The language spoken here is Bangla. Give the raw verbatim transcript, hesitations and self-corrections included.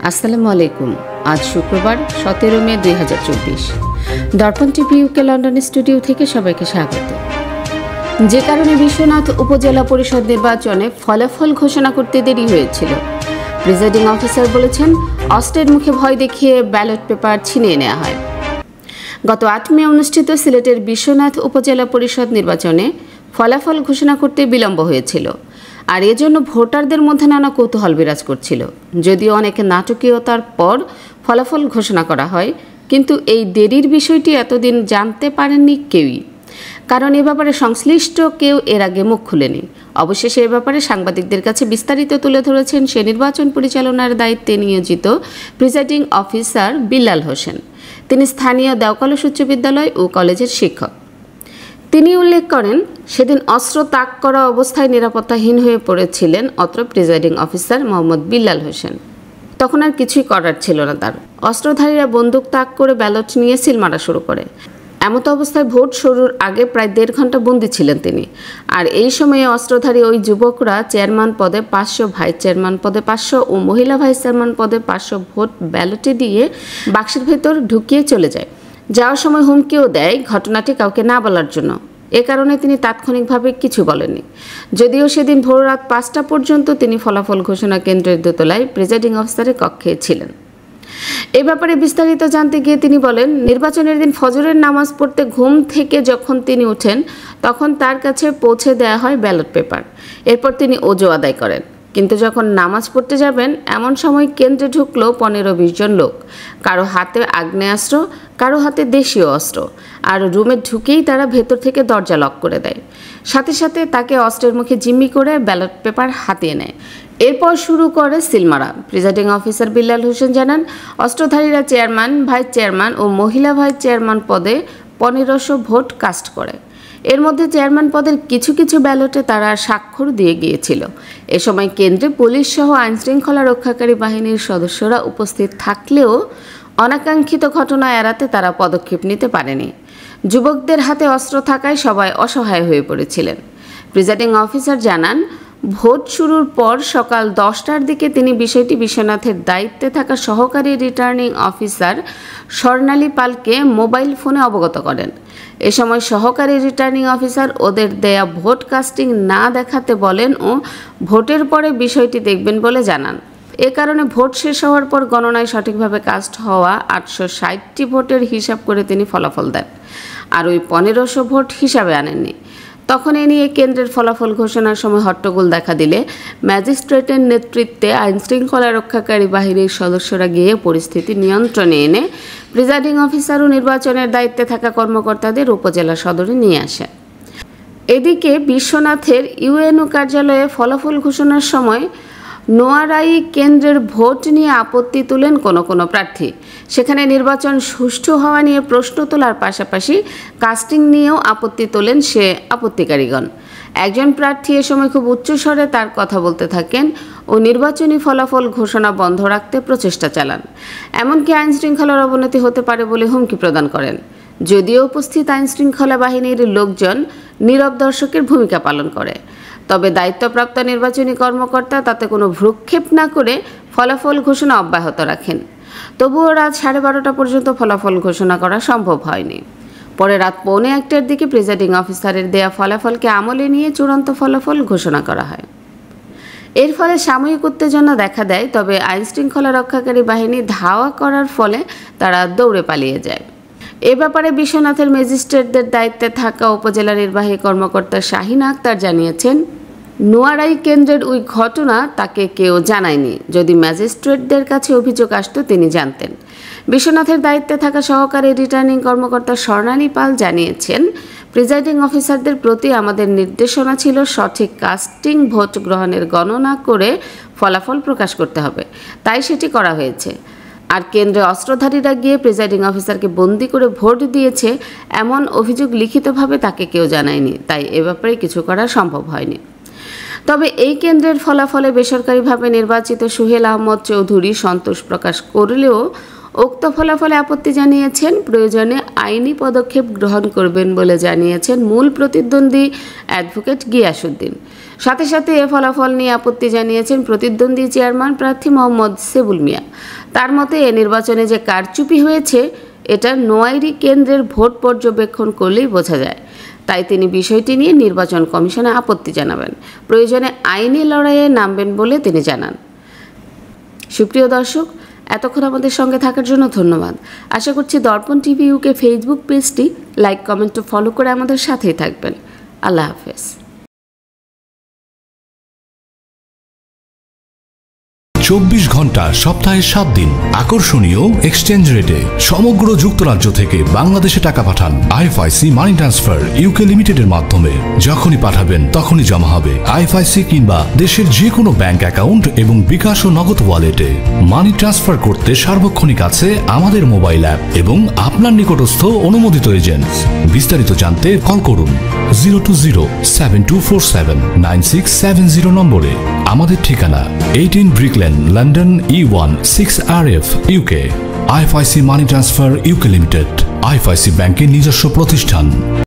আসসালামু আলাইকুম। আজ শুক্রবার সতেরো মে দুই হাজার চব্বিশ। দর্পণ টিভি ইউকে লন্ডন স্টুডিও থেকে সবাইকে স্বাগত। যে কারণে বিশ্বনাথ উপজেলা পরিষদ নির্বাচনে ফলাফল ঘোষণা করতে দেরি হয়েছিল, প্রিজাইডিং অফিসার বলেছেন অস্ত্রের মুখে ভয় দেখিয়ে ব্যালট পেপার ছিনিয়ে নেওয়া হয়। গত আট মে অনুষ্ঠিত সিলেটের বিশ্বনাথ উপজেলা পরিষদ নির্বাচনে ফলাফল ঘোষণা করতে বিলম্ব হয়েছিল, আর এজন্য ভোটারদের মধ্যে নানা কৌতূহল বিরাজ করছিল। যদিও অনেক নাটকীয়তার পর ফলাফল ঘোষণা করা হয়, কিন্তু এই দেরির বিষয়টি এতদিন জানতে পারেননি কেউই, কারণ এ ব্যাপারে সংশ্লিষ্ট কেউ এর আগে মুখ খুলেনি। অবশেষে এ ব্যাপারে সাংবাদিকদের কাছে বিস্তারিত তুলে ধরেছেন সে নির্বাচন পরিচালনার দায়িত্বে নিয়োজিত প্রিজাইডিং অফিসার বিল্লাল হোসেন। তিনি স্থানীয় দেওকলস উচ্চ বিদ্যালয় ও কলেজের শিক্ষক। তিনি উল্লেখ করেন, সেদিন অস্ত্র তাক করা অবস্থায় নিরাপত্তাহীন হয়ে পড়েছিলেন অত্র প্রিজাইডিং অফিসার মোহাম্মদ বিল্লাল হোসেন। তখন আর কিছুই করার ছিল না তার। অস্ত্রধারীরা বন্দুক তাক করে ব্যালট নিয়ে সিল মারা শুরু করে। এমতো অবস্থায় ভোট শুরুর আগে প্রায় দেড় ঘন্টা বন্দী ছিলেন তিনি। আর এই সময়ে অস্ত্রধারী ওই যুবকরা চেয়ারম্যান পদে পাঁচশো, ভাইস চেয়ারম্যান পদে পাঁচশো ও মহিলা ভাইস চেয়ারম্যান পদে পাঁচশো ভোট ব্যালটে দিয়ে বাক্সের ভেতর ঢুকিয়ে চলে যায়। যাওয়ার সময় হুমকিও দেয় ঘটনাটি কাউকে না বলার জন্য। এ কারণে তিনি তাৎক্ষণিকভাবে কিছু বলেননি। যদিও সেদিন ভোর রাত পাঁচটা পর্যন্ত তিনি ফলাফল ঘোষণা কেন্দ্রের দোতলায় প্রিজাইডিং অফিসারের কক্ষে ছিলেন। এ ব্যাপারে বিস্তারিত জানতে গিয়ে তিনি বলেন, নির্বাচনের দিন ফজরের নামাজ পড়তে ঘুম থেকে যখন তিনি ওঠেন, তখন তার কাছে পৌঁছে দেওয়া হয় ব্যালট পেপার। এরপর তিনি ওযু আদায় করেন। কিন্তু যখন নামাজ পড়তে যাবেন, এমন সময় কেন্দ্রে ঢুকলো পনেরো বিশ জন লোক। কারো হাতে আগ্নেয়াস্ত্র, কারো হাতে দেশীয় অস্ত্র। আর রুমে ঢুকেই তারা ভেতর থেকে দরজা লক করে দেয়। সাথে সাথে তাকে অস্ত্রের মুখে জিম্মি করে ব্যালট পেপার হাতিয়ে নেয়। এরপর শুরু করে সিলমারা। প্রিজাইডিং অফিসার বিল্লাল হোসেন জানান, অস্ত্রধারীরা চেয়ারম্যান, ভাইস চেয়ারম্যান ও মহিলা ভাইস চেয়ারম্যান পদে পনেরোশো ভোট কাস্ট করে। এর মধ্যে চেয়ারম্যান পদের কিছু কিছু ব্যালটে তারা স্বাক্ষর দিয়ে গিয়েছিল। এ সময় কেন্দ্রে পুলিশ সহ আইনশৃঙ্খলা রক্ষাকারী বাহিনীর সদস্যরা উপস্থিত থাকলেও অনাকাঙ্ক্ষিত ঘটনা এড়াতে তারা পদক্ষেপ নিতে পারেনি। যুবকদের হাতে অস্ত্র থাকায় সবাই অসহায় হয়ে পড়েছিলেন। প্রিজাইডিং অফিসার জানান, ভোট শুরুর পর সকাল দশটার দিকে তিনি বিষয়টি বিশ্বনাথের দায়িত্বে থাকা সহকারী রিটার্নিং অফিসার স্বর্ণালী পালকে মোবাইল ফোনে অবগত করেন। এ সময় সহকারী রিটার্নিং অফিসার ওদের দেয়া ভোট কাস্টিং না দেখাতে বলেন ও ভোটের পরে বিষয়টি দেখবেন বলে জানান। এ কারণে ভোট শেষ হওয়ার পর গণনায় সঠিকভাবে কাস্ট হওয়া আটশো ষাটটি ভোটের হিসাব করে তিনি ফলাফল দেন, আর ওই পনেরোশো ভোট হিসাবে আনেননি। তখন এ নিয়ে কেন্দ্রের ফলাফল ঘোষণার সময় হট্টগোল দেখা দিলে ম্যাজিস্ট্রেটের নেতৃত্বে আইনশৃঙ্খলা রক্ষাকারী বাহিনীর সদস্যরা গিয়ে পরিস্থিতি নিয়ন্ত্রণে এনে প্রিজাইডিং অফিসার ও নির্বাচনের দায়িত্বে থাকা কর্মকর্তাদের উপজেলা সদরে নিয়ে আসেন। এদিকে বিশ্বনাথের ইউএনও কার্যালয়ে ফলাফল ঘোষণার সময় নোয়ারাই কেন্দ্রের ভোট নিয়ে আপত্তি তুলেন কোনো কোনো প্রার্থী। সেখানে নির্বাচন সুষ্ঠু হওয়া নিয়ে প্রশ্ন তোলার পাশাপাশি কাস্টিং নিয়েও আপত্তি তোলেন সে আপত্তিকারীগণ। একজন প্রার্থী এ সময় খুব উচ্চস্বরে তার কথা বলতে থাকেন ও নির্বাচনী ফলাফল ঘোষণা বন্ধ রাখতে প্রচেষ্টা চালান। এমনকি আইনশৃঙ্খলার অবনতি হতে পারে বলে হুমকি প্রদান করেন। যদিও উপস্থিত আইনশৃঙ্খলা বাহিনীর লোকজন নীরব দর্শকের ভূমিকা পালন করে, তবে দায়িত্বপ্রাপ্ত নির্বাচনী কর্মকর্তা তাতে কোনো ভ্রুক্ষেপ না করে ফলাফল ঘোষণা অব্যাহত রাখেন। তবুও রাত সাড়ে বারোটা পর্যন্ত ফলাফল ঘোষণা করা সম্ভব হয়নি। পরে রাত পৌনে একটার দিকে প্রিজাইডিং অফিসারের দেয়া ফলাফলকে আমলে নিয়ে চূড়ান্ত ফলাফল ঘোষণা করা হয়। এর ফলে সাময়িক উত্তেজনা দেখা দেয়, তবে আইনশৃঙ্খলা রক্ষাকারী বাহিনী ধাওয়া করার ফলে তারা দৌড়ে পালিয়ে যায়। এ ব্যাপারে বিশ্বনাথের ম্যাজিস্ট্রেটদের দায়িত্বে থাকা উপজেলা নির্বাহী কর্মকর্তা শাহিন আক্তার জানিয়েছেন, নোয়ারাই কেন্দ্রের ওই ঘটনা তাকে কেউ জানায়নি। যদি ম্যাজিস্ট্রেটদের কাছে অভিযোগ আসতো তিনি জানতেন। বিশ্বনাথের দায়িত্বে থাকা সহকারী রিটার্নিং কর্মকর্তা স্বর্ণালী পাল জানিয়েছেন, প্রিজাইডিং অফিসারদের প্রতি আমাদের নির্দেশনা ছিল সঠিক কাস্টিং ভোট গ্রহণের গণনা করে ফলাফল প্রকাশ করতে হবে, তাই সেটি করা হয়েছে। আর কেন্দ্রে অস্ত্রধারীরা গিয়ে প্রিজাইডিং অফিসারকে বন্দি করে ভোট দিয়েছে এমন অভিযোগ লিখিতভাবে তাকে কেউ জানায়নি, তাই এ ব্যাপারে কিছু করা সম্ভব হয়নি। তবে এই কেন্দ্রের ফলাফলে বেসরকারিভাবে নির্বাচিত সোহেল আহমদ চৌধুরী সন্তোষ প্রকাশ করলেও উক্ত ফলাফলে আপত্তি জানিয়েছেন, প্রয়োজনে আইনি পদক্ষেপ গ্রহণ করবেন বলে জানিয়েছেন মূল প্রতিদ্বন্দ্বী অ্যাডভোকেট গিয়াসউদ্দিন। সাথে সাথে এ ফলাফল নিয়ে আপত্তি জানিয়েছেন প্রতিদ্বন্দ্বী চেয়ারম্যান প্রার্থী মোহাম্মদ সেবুল মিয়া। তার মতে এ নির্বাচনে যে কারচুপি হয়েছে এটা নোয়াইরি কেন্দ্রের ভোট পর্যবেক্ষণ করলেই বোঝা যায়। তাই তিনি বিষয়টি নিয়ে নির্বাচন কমিশনে আপত্তি জানাবেন, প্রয়োজনে আইনি লড়াইয়ে নামবেন বলে তিনি জানান। সুপ্রিয় দর্শক, এতক্ষণ আমাদের সঙ্গে থাকার জন্য ধন্যবাদ। আশা করছি দর্পণ টিভি ইউকে ফেসবুক পেজটি লাইক, কমেন্ট ও ফলো করে আমাদের সাথেই থাকবেন। আল্লাহ হাফেজ। চব্বিশ ঘন্টা সপ্তাহে সাত দিন আকর্ষণীয় এক্সচেঞ্জ রেটে সমগ্র যুক্তরাজ্য থেকে বাংলাদেশে টাকা পাঠান আইএফআইসি মানি ট্রান্সফার ইউকে লিমিটেডের মাধ্যমে। যখনই পাঠাবেন তখনই জমা হবে আইএফআইসি কিংবা দেশের যে কোনো ব্যাংক অ্যাকাউন্ট এবং বিকাশ ও নগদ ওয়ালেটে। মানি ট্রান্সফার করতে সার্বক্ষণিক আছে আমাদের মোবাইল অ্যাপ এবং আপনার নিকটস্থ অনুমোদিত এজেন্ট। বিস্তারিত জানতে কল করুন zero two zero seven two four seven nine six seven zero নম্বরে। আমাদের ঠিকানা eighteen brick lane, London E one six R F UK. IFIC money transfer UK limited IFIC ব্যাংকের নিজস্ব প্রতিষ্ঠান।